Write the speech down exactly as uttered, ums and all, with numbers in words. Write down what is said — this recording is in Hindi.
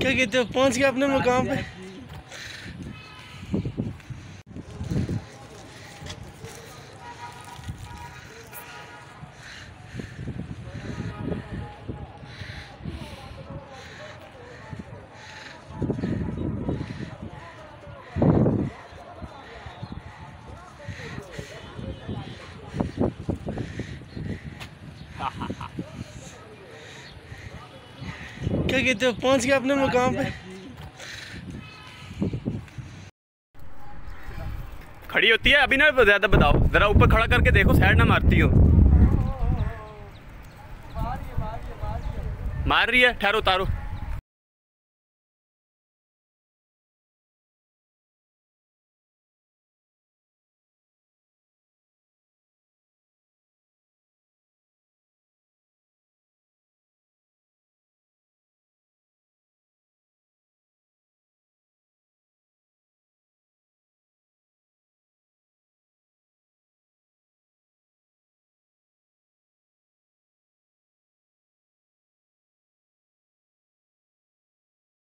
क्या कहते हो, पहुंच गए अपने मुकाम पे। क्या कहते हो, पहुंच गए अपने मुकाम पे। खड़ी होती है अभी ना, ज्यादा बताओ, जरा ऊपर खड़ा करके देखो, साइड ना मारती हो। मार रही है, ठहरो उतारो।